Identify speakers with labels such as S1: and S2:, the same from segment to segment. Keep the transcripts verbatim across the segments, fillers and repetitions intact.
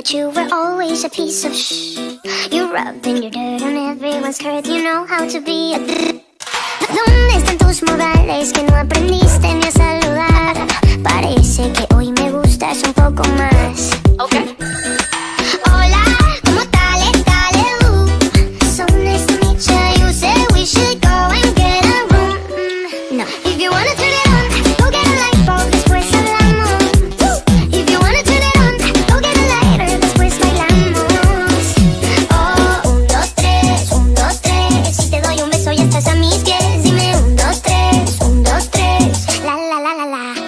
S1: that you were always a piece of shh. You rubbing your dirt on everyone's skirt. You know how to be a d. ¿Dónde están tus modales que no aprendiste ni a saludar? Parece que hoy me gustas un poco más. Okay. Hola, ¿cómo tal? Allez-vous. So nice to meet you. You said we should go and get a room. Mm, no. If you wanna turn it on, go get a lightbulb. Después hablamos. If you wanna turn it on, go get a lighter. Después bailamos. Oh, un, dos, tres, un, dos, tres. Si te doy un beso ya estás a mis pies. Dime un, dos, tres, un, dos, tres. La, la, la, la, la.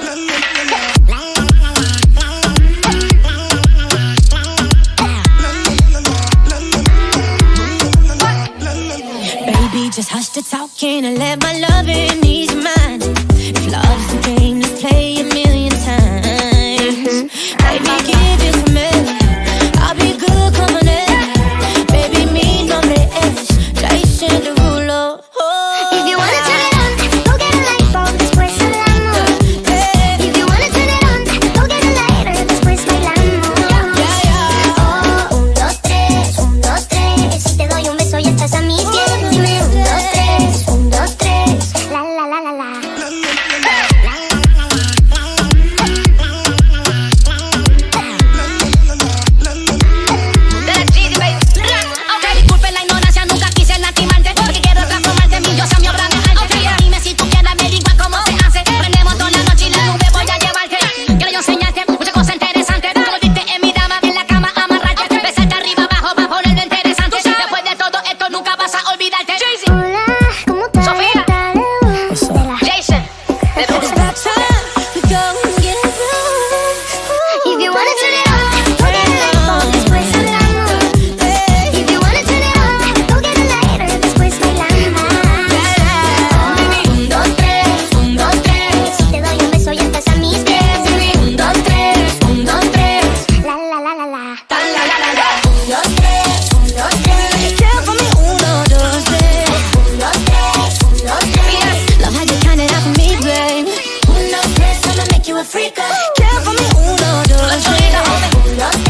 S2: Just hush the talking and let my lovin' ease your mind. If love's the game, let's play a million times. Baby, give it to me. I'll be good, come on in. Baby, mi nombre es Jason Derulo. Oh.
S1: If you wanna turn it on, go get a lightbulb. Después hablamos. If you wanna turn it on, go get a lighter. Después bailamos.
S2: Yeah, yeah.
S1: Oh, un, dos, tres, un, dos, tres. Si te doy un beso ya estás a mis pies. Dime un, dos, tres, un, dos, tres. La, la, la, la, la.
S3: Disculpen la ignorancia, nunca quise lastimarte. Porque quiero transformarte, mi diosa, mi obra de arte. Dime si tú quieres averiguar cómo se hace. Prendemos toda la noche y la nube voy a llevarte. Quiero yo enseñarte muchas cosas interesantes. Te volviste en mi dama, en la cama amarrarte. Besarte arriba, abajo, va a ponerlo interesante. Después de todo esto nunca vas a olvidarte.
S1: Hola, ¿cómo estás?
S3: Sofía. Jason.
S2: It's that time to go and get a room.
S1: If you wanna turn it on, go get a lightbulb. Después hablamos. If you wanna turn it on, go get a lighter. Después bailamos. Un, dos, tres, un, dos, tres. Si te doy un beso ya estás a mis pies. Dime un, dos, tres, un, dos, tres. La, la, la, la, la.
S3: Tan, la, la, la, la.
S1: Un, dos, tres, un, dos, tres.
S2: Care for me, uno, dos, tres.
S1: Un, dos, tres, un, dos, tres.
S2: Love how you count it out for me, babe.
S1: Un, dos, tres, I'ma make you a freak.
S2: Care for me, uno, dos, tres.
S1: Un, dos,